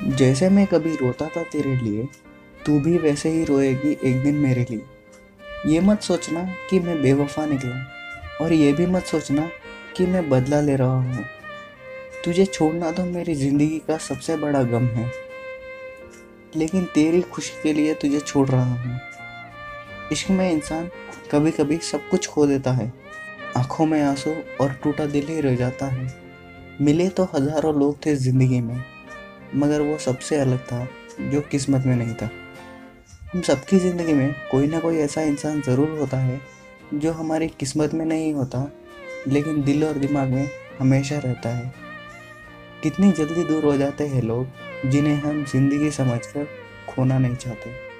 जैसे मैं कभी रोता था तेरे लिए, तू भी वैसे ही रोएगी एक दिन मेरे लिए। ये मत सोचना कि मैं बेवफा निकला, और ये भी मत सोचना कि मैं बदला ले रहा हूँ। तुझे छोड़ना तो मेरी जिंदगी का सबसे बड़ा गम है, लेकिन तेरी खुशी के लिए तुझे छोड़ रहा हूँ। इश्क में इंसान कभी कभी सब कुछ खो देता है, आंखों में आंसू और टूटा दिल ही रह जाता है। मिले तो हजारों लोग थे जिंदगी में, मगर वो सबसे अलग था जो किस्मत में नहीं था। हम सबकी ज़िंदगी में कोई ना कोई ऐसा इंसान ज़रूर होता है जो हमारी किस्मत में नहीं होता, लेकिन दिल और दिमाग में हमेशा रहता है। कितनी जल्दी दूर हो जाते हैं लोग जिन्हें हम जिंदगी समझकर खोना नहीं चाहते।